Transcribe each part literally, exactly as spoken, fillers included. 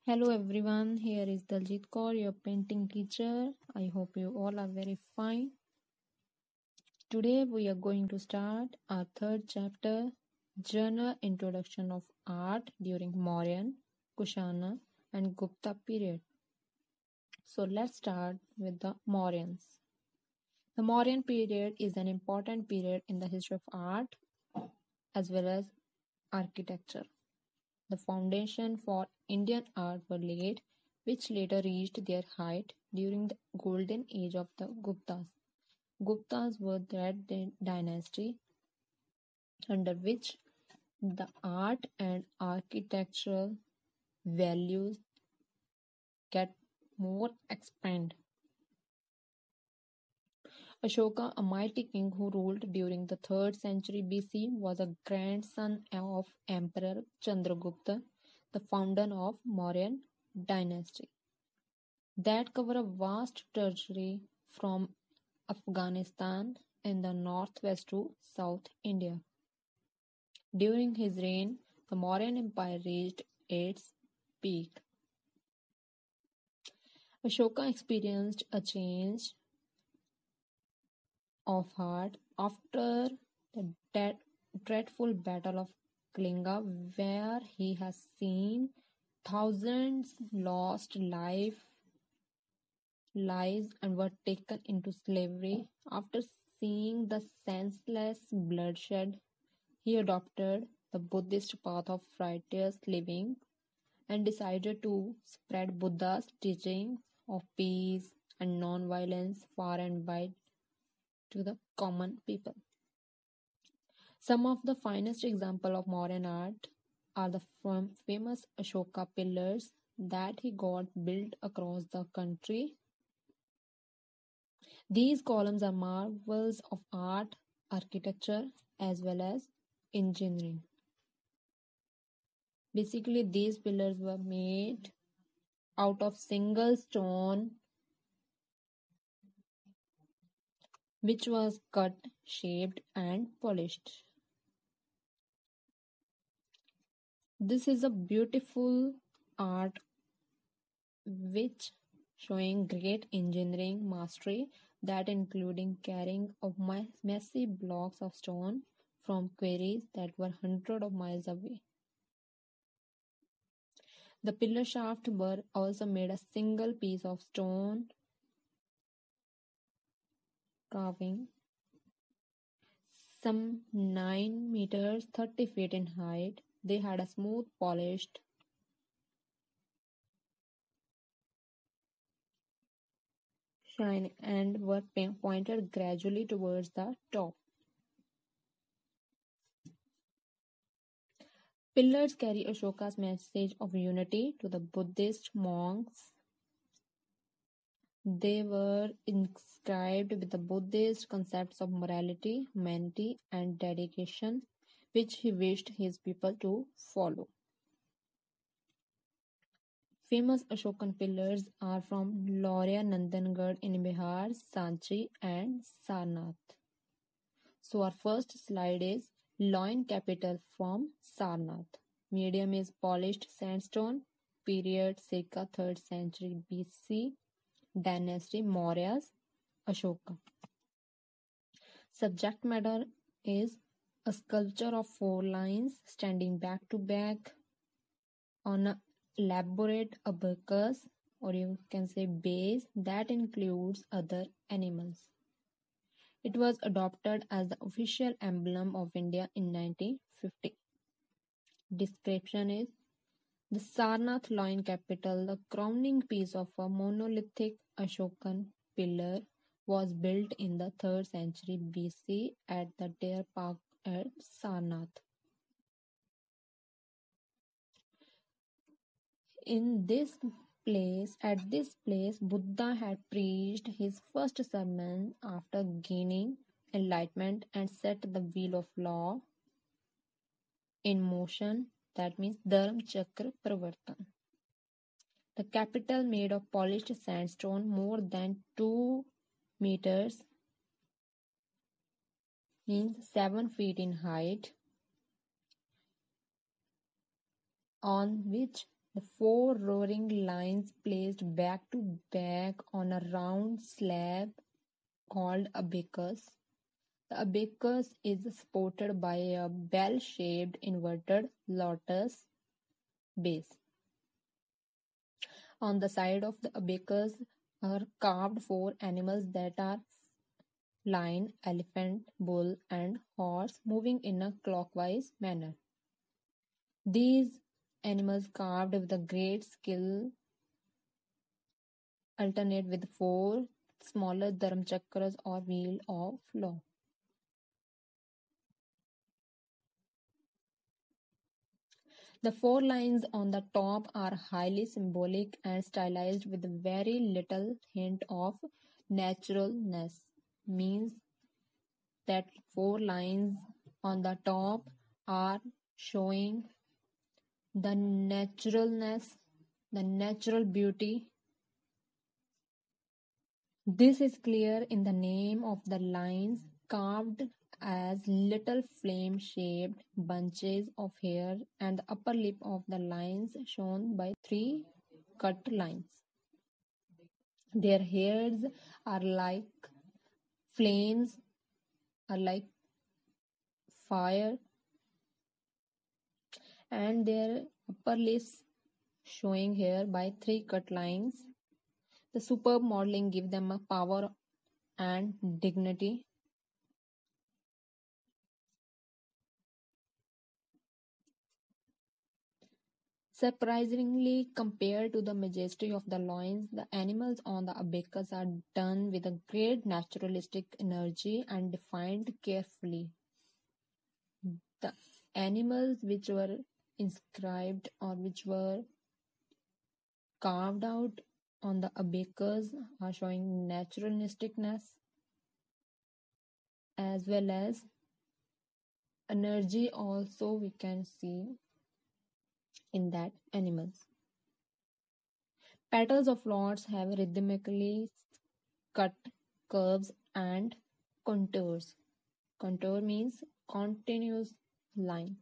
Hello everyone, here is Daljit Kaur, your painting teacher. I hope you all are very fine. Today we are going to start our third chapter, General Introduction of Art during Mauryan, Kushana and Gupta period. So let's start with the Mauryans. The Mauryan period is an important period in the history of art as well as architecture. The foundation for Indian art were laid, which later reached their height during the golden age of the Guptas. Guptas were that dynasty under which the art and architectural values get more expand. Ashoka, a mighty king who ruled during the third century B C, was a grandson of Emperor Chandragupta, the founder of Mauryan dynasty. That covered a vast territory from Afghanistan in the northwest to South India. During his reign, the Mauryan Empire reached its peak. Ashoka experienced a change of heart after the dead, dreadful Battle of Kalinga, where he has seen thousands lost life lives and were taken into slavery. After seeing the senseless bloodshed, he adopted the Buddhist path of righteous living and decided to spread Buddha's teachings of peace and non-violence far and wide to the common people. Some of the finest examples of Mauryan art are the famous Ashoka pillars that he got built across the country. These columns are marvels of art, architecture, as well as engineering. Basically, these pillars were made out of single stone, which was cut, shaped, and polished. This is a beautiful art which showing great engineering mastery, that including carrying of massive blocks of stone from quarries that were hundreds of miles away. The pillar shaft were also made a single piece of stone carving, some nine meters thirty feet in height. They had a smooth polished shine and were pointed gradually towards the top. Pillars carry Ashoka's message of unity to the Buddhist monks. They were inscribed with the Buddhist concepts of morality, humanity, and dedication, which he wished his people to follow. Famous Ashokan pillars are from Lauria Nandangad in Bihar, Sanchi, and Sarnath. So our first slide is Loin capital from Sarnath. Medium is polished sandstone, period circa third century B C, dynasty Mauryas, Ashoka. Subject matter is a sculpture of four lines standing back to back on an elaborate abacus, or you can say base, that includes other animals. It was adopted as the official emblem of India in nineteen fifty. Description is the Sarnath Loin capital, the crowning piece of a monolithic Ashokan pillar, was built in the third century B C at the Deer Park at Sarnath. In this place, at this place, Buddha had preached his first sermon after gaining enlightenment and set the wheel of law in motion. That means Dharma Chakra Pravartan. The capital, made of polished sandstone, more than two meters, means seven feet in height, on which The four roaring lions placed back to back on a round slab called abacus. The abacus is supported by a bell-shaped inverted lotus base. On the side of the abacus are carved four animals that are lion, elephant, bull, and horse moving in a clockwise manner. These animals carved with a great skill alternate with four smaller dharmachakras or wheel of law. The four lines on the top are highly symbolic and stylized with very little hint of naturalness. Means that four lines on the top are showing the naturalness, the natural beauty. This is clear in the name of the lines carved as little flame-shaped bunches of hair, and the upper lip of the lines shown by three cut lines. Their hairs are like flames, are like fire, and their upper lips showing here by three cut lines. The superb modeling gives them a power and dignity. Surprisingly, compared to the majesty of the lions, the animals on the abacus are done with a great naturalistic energy and defined carefully. The animals which were inscribed or which were carved out on the abacus are showing naturalisticness as well as energy also we can see in that animals. Petals of flowers have rhythmically cut curves and contours. Contour means continuous line.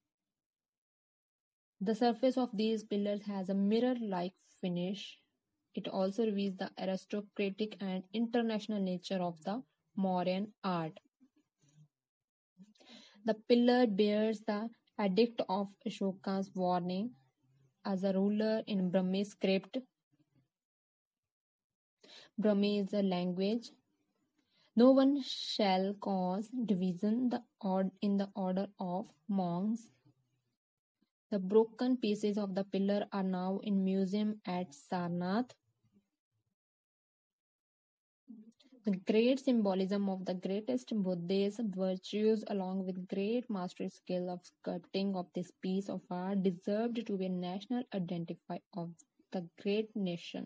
The surface of these pillars has a mirror-like finish. It also reveals the aristocratic and international nature of the Mauryan art. The pillar bears the edict of Ashoka's warning as a ruler in Brahmi script. Brahmi is a language. No one shall cause division the ord- in the order of monks. The broken pieces of the pillar are now in museum at Sarnath. The great symbolism of the greatest Buddhist virtues along with great mastery skill of sculpting of this piece of art deserved to be a national identifier of the great nation.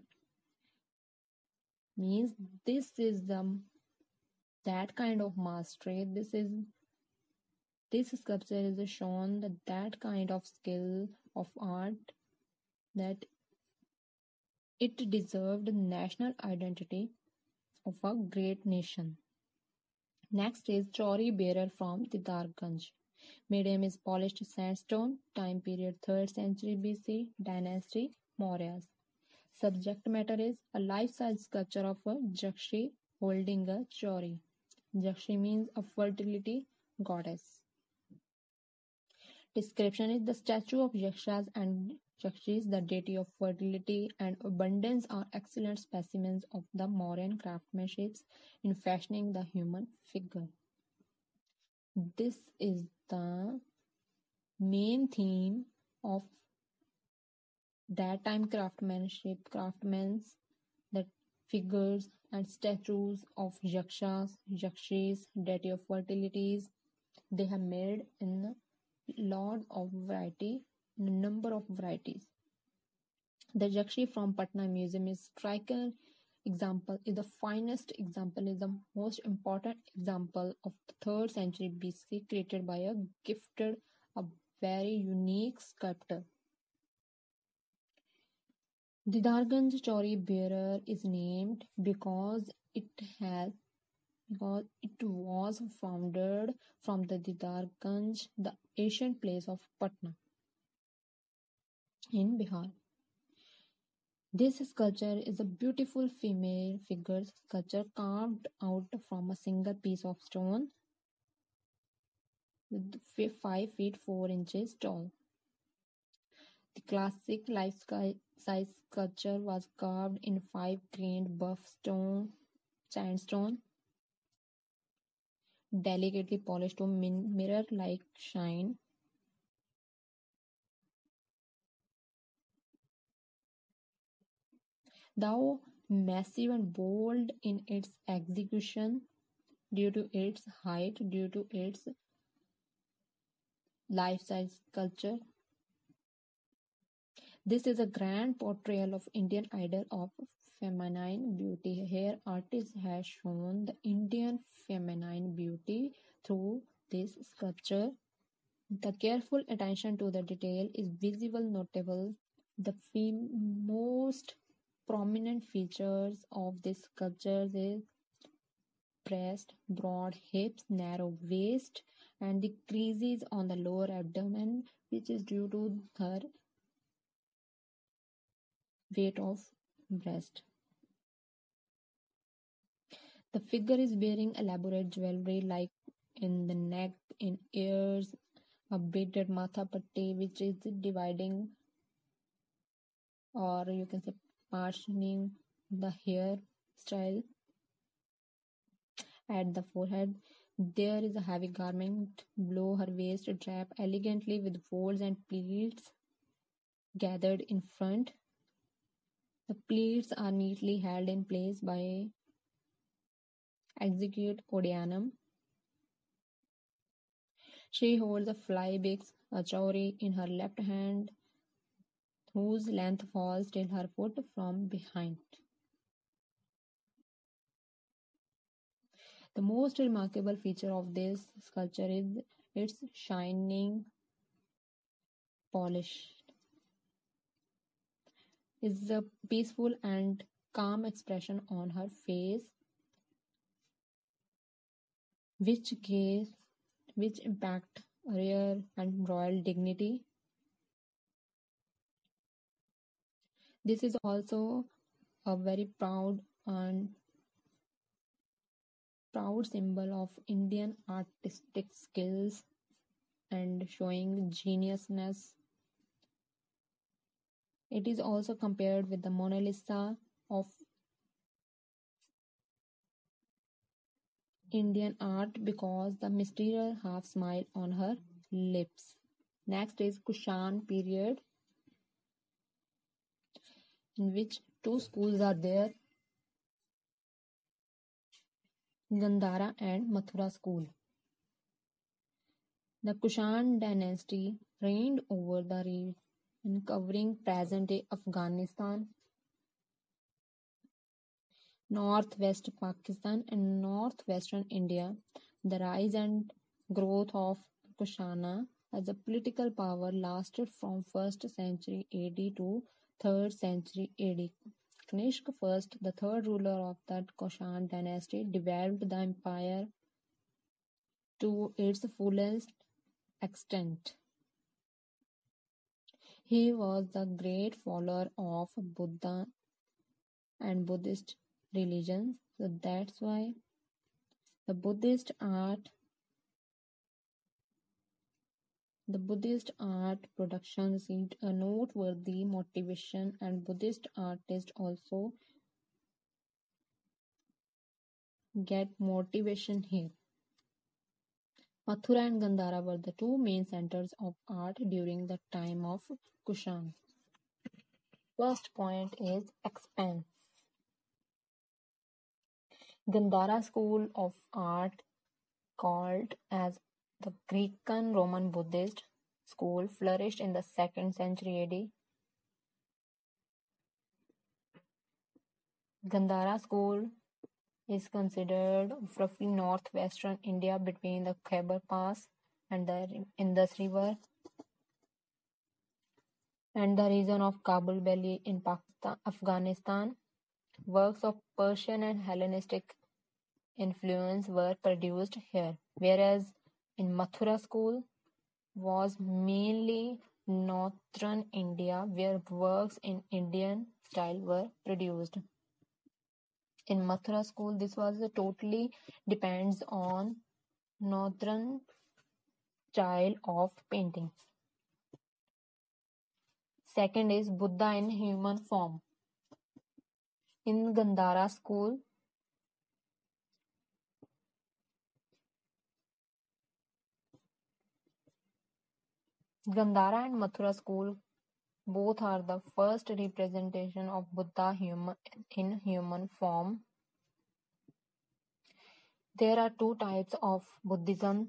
Means this is the that kind of mastery. This is this sculpture is shown that that kind of skill of art that it deserved national identity of a great nation. Next is Chauri bearer from Didarganj. Medium is polished sandstone, time period third century B C, dynasty Mauryas. Subject matter is a life-size sculpture of a Jakshi holding a Chauri. Jakshi means a fertility goddess. Description is the statue of Yakshas and Jakshis, the deity of fertility and abundance, are excellent specimens of the Mauryan craftsmanship in fashioning the human figure. This is the main theme of that time craftsmanship, craftsmen's, the figures and statues of Yakshas, Yakshis, deity of fertilities. They have made in lot of variety, in a number of varieties. The Yakshi from Patna Museum is striking example, is the finest example, is the most important example of the third century B C created by a gifted, a very unique sculptor. Didarganj Chauri bearer is named because it has because it was founded from the Didarganj, the ancient place of Patna. in Bihar. This sculpture is a beautiful female figure sculpture carved out from a single piece of stone with five feet four inches tall. The classic life-size sculpture was carved in five-grained buff stone, sandstone, delicately polished to mirror-like shine. Though massive and bold in its execution, due to its height, due to its life-size sculpture, this is a grand portrayal of Indian ideal of feminine beauty. Here, artist has shown the Indian feminine beauty through this sculpture. The careful attention to the detail is visible, notable. The most prominent features of this sculpture is breast, broad hips, narrow waist, and the creases on the lower abdomen, which is due to her weight of breast. The figure is wearing elaborate jewelry like in the neck, in ears, a beaded matha patti, which is dividing, or you can say partitioning the hair style at the forehead. There is a heavy garment below her waist, draped elegantly with folds and pleats gathered in front. The pleats are neatly held in place by execute Odianum. She holds a flybix, a chauri, in her left hand, whose length falls till her foot from behind. The most remarkable feature of this sculpture is its shining polish. Is a peaceful and calm expression on her face, which gives, which impact rare and royal dignity. This is also a very proud and proud symbol of Indian artistic skills and showing geniusness. It is also compared with the Mona Lisa of Indian art because the mysterious half smile on her lips. Next is Kushan period, in which two schools are there, Gandhara and Mathura school. The Kushan dynasty reigned over the region covering present-day Afghanistan, northwest Pakistan and northwestern India. The rise and growth of Kushana as a political power lasted from first century A D to third century A D. Kanishka I, the third ruler of the Kushan dynasty, developed the empire to its fullest extent. He was the great follower of Buddha and Buddhist religions, so that's why the Buddhist art the Buddhist art production received a noteworthy motivation, and Buddhist artists also get motivation here. Mathura and Gandhara were the two main centers of art during the time of Kushan. First point is expense. Gandhara school of art, called as the Greco-Roman Buddhist school, flourished in the second century A D. Gandhara school is considered roughly northwestern India between the Khyber Pass and the Indus River and the region of Kabul Valley in Pakistan, Afghanistan. Works of Persian and Hellenistic influence were produced here, whereas in Mathura school was mainly northern India, where works in Indian style were produced. In Mathura school, this was a totally depends on northern style of painting. Second is Buddha in human form. In Gandhara school, Gandhara and Mathura school both are the first representation of Buddha human, in human form. There are two types of Buddhism.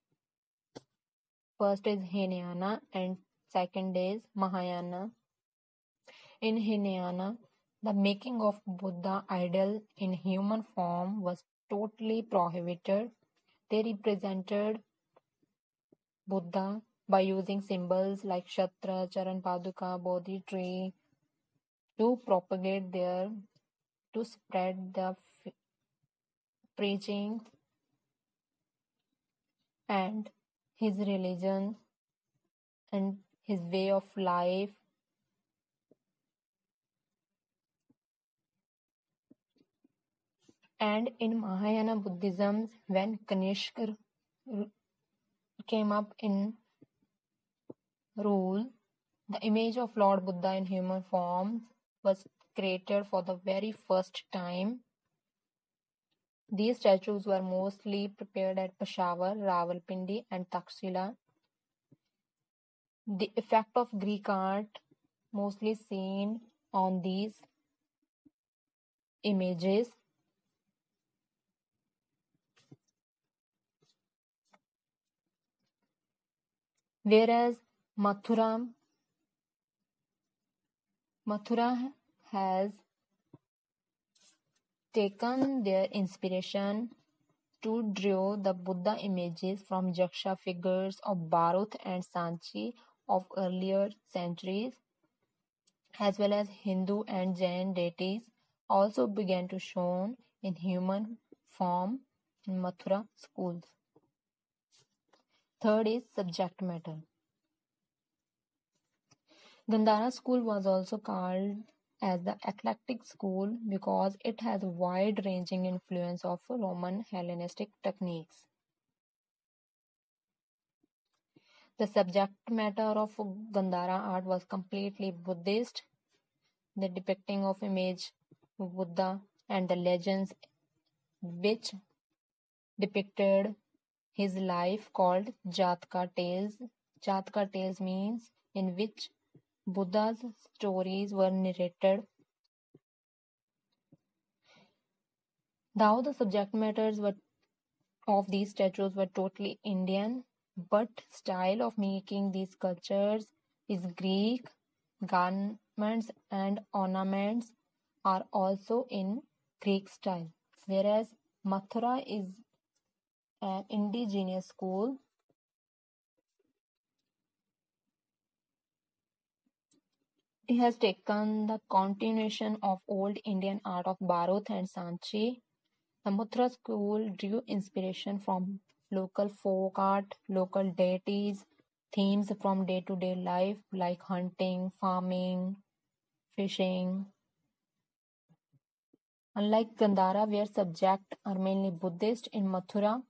First is Hinayana and second is Mahayana. In Hinayana, the making of Buddha idol in human form was totally prohibited. They represented Buddha by using symbols like Shastra, Charan Paduka, Bodhi tree to propagate their, to spread the f- preaching and his religion and his way of life. And in Mahayana Buddhism, when Kanishka came up in rule, the image of Lord Buddha in human form was created for the very first time. These statues were mostly prepared at Peshawar, Rawalpindi, and Takshila. The effect of Greek art mostly seen on these images. Whereas Mathura, Mathura has taken their inspiration to draw the Buddha images from Jaksha figures of Bharat and Sanchi of earlier centuries, as well as Hindu and Jain deities also began to shown in human form in Mathura schools. Third is subject matter. Gandhara school was also called as the eclectic school because it has a wide-ranging influence of Roman Hellenistic techniques. The subject matter of Gandhara art was completely Buddhist. The depicting of image of Buddha and the legends which depicted his life called Jataka tales. Jataka tales means in which Buddha's stories were narrated. Though the subject matters were of these statues were totally Indian, but style of making these sculptures is Greek. Garments and ornaments are also in Greek style, whereas Mathura is an indigenous school. It has taken the continuation of old Indian art of Bharat and Sanchi. The Mathura school drew inspiration from local folk art, local deities, themes from day-to-day life like hunting, farming, fishing. Unlike Gandhara, where subjects are mainly Buddhist, in Mathura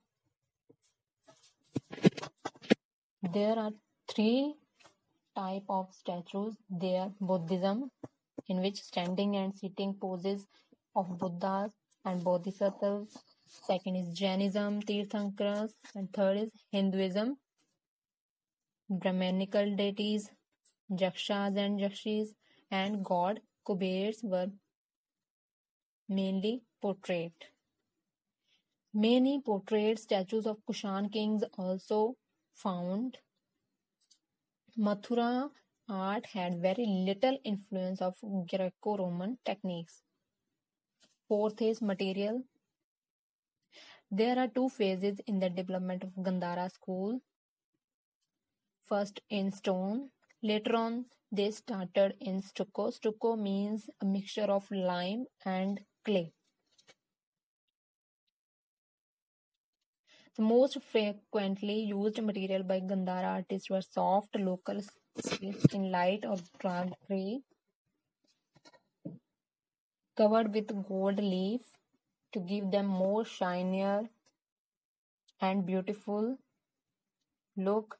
there are three type of statues. They are Buddhism, in which standing and sitting poses of Buddhas and Bodhisattvas. Second is Jainism, Tirthankars, and third is Hinduism, Brahmanical deities, Jakshas and Jakshis, and god Kuberas were mainly portrayed. Many portrayed statues of Kushan kings also found. Mathura art had very little influence of Greco-Roman techniques. Fourth is material. There are two phases in the development of Gandhara school. First in stone. Later on, they started in stucco. Stucco means a mixture of lime and clay. The most frequently used material by Gandhara artists were soft local in light or dark gray, covered with gold leaf to give them more shinier and beautiful look.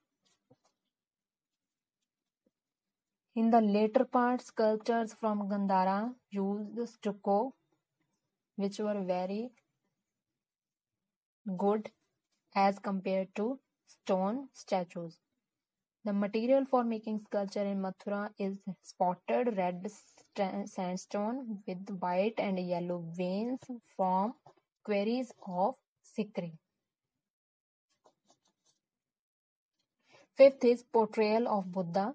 In the later part, sculptures from Gandhara used stucco, which were very good as compared to stone statues. The material for making sculpture in Mathura is spotted red sta- sandstone with white and yellow veins from quarries of Sikri. Fifth is portrayal of Buddha.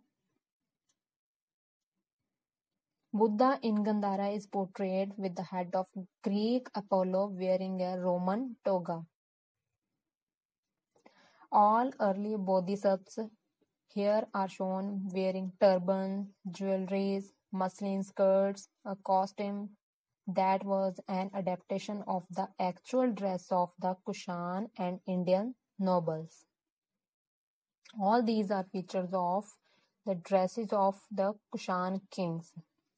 Buddha in Gandhara is portrayed with the head of Greek Apollo wearing a Roman toga. All early bodhisattvas here are shown wearing turbans, jewelries, muslin skirts, a costume that was an adaptation of the actual dress of the Kushan and Indian nobles. All these are features of the dresses of the Kushan kings.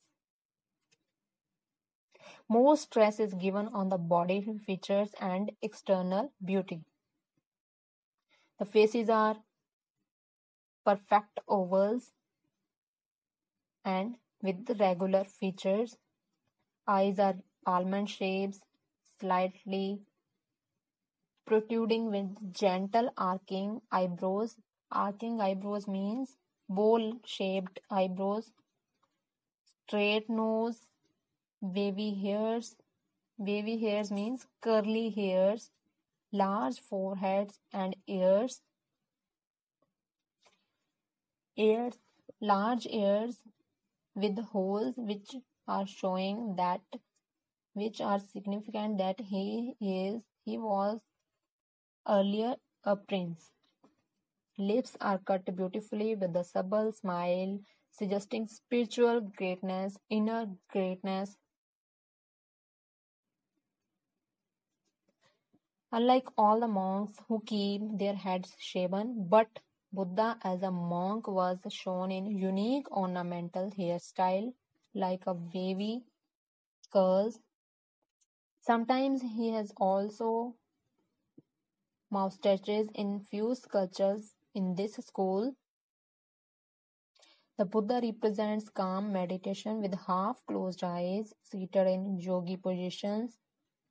More stress is given on the body features and external beauty. The faces are perfect ovals and with regular features. Eyes are almond shapes, slightly protruding with gentle arcing eyebrows. Arcing eyebrows means bowl-shaped eyebrows, straight nose, wavy hairs. Wavy hairs means curly hairs, large foreheads and ears. Ears, large ears with holes which are showing that which are significant that he is he was earlier a prince. Lips are cut beautifully with a subtle smile, suggesting spiritual greatness, inner greatness. Unlike all the monks who keep their heads shaven, but Buddha as a monk was shown in unique ornamental hairstyle like a wavy curls. Sometimes he has also moustaches in few sculptures in this school. The Buddha represents calm meditation with half closed eyes, seated in yogi positions.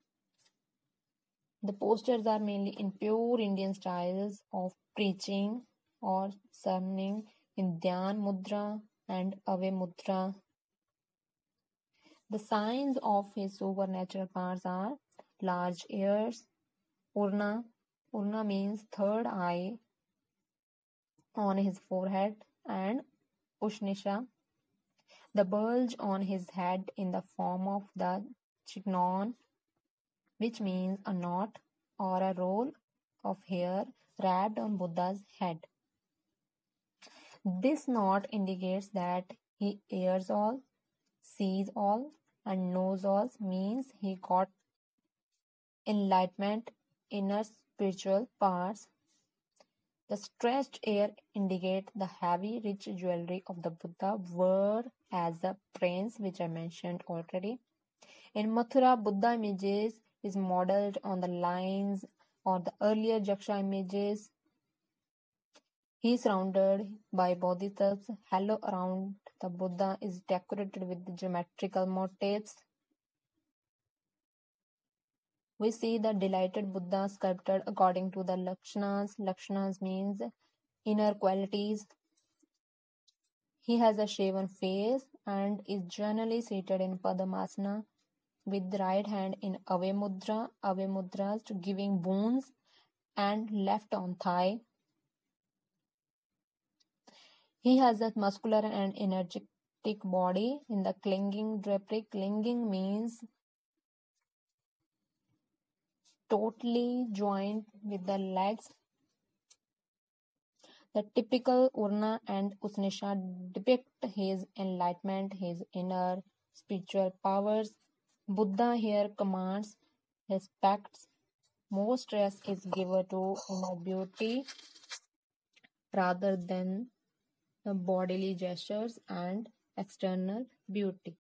The postures are mainly in pure Indian styles of preaching or sermoning in Dhyan Mudra and Ave Mudra. The signs of his supernatural powers are large ears, Urna. Urna means third eye on his forehead, and Ushnisha, the bulge on his head in the form of the chignon, which means a knot or a roll of hair wrapped on Buddha's head. This knot indicates that he hears all, sees all, and knows all, means he got enlightenment, inner spiritual powers. The stretched hair indicate the heavy, rich jewelry of the Buddha wore as a prince, which I mentioned already. In Mathura, Buddha images is modeled on the lines or the earlier Jaksha images. He is surrounded by bodhisattvas. Halo around the Buddha is decorated with geometrical motifs. We see the delighted Buddha sculpted according to the Lakshanas. Lakshanas means inner qualities. He has a shaven face and is generally seated in Padmasana with the right hand in Ave Mudra, Ave Mudras to giving boons, and left on thigh. He has a muscular and energetic body in the clinging drapery. Clinging means totally joined with the legs. The typical Urna and Usnisha depict his enlightenment, his inner spiritual powers. Buddha here commands respect. More stress is given to inner beauty rather than uh, bodily gestures, and external beauty.